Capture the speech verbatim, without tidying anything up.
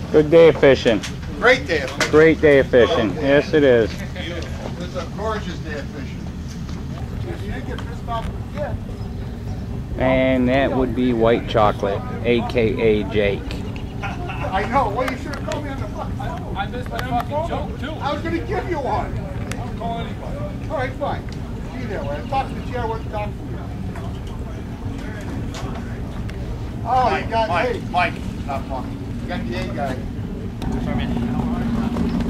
Good day of fishing. Great day of fishing. Great day of fishing. Yes, it is. It's a gorgeous day of fishing. You didn't get pissed off yet. And that would be White Chocolate, aka Jake. I know. Well, you should have called me on the fucking phone. I missed my fucking joke too. I was going to give you one. I'll call anybody. All right, fine. Be there. When I talk to the chair, I want to talk to you. Oh, you got Mike, hey. Mike, stop talking. You got the A guy. Sorry, man.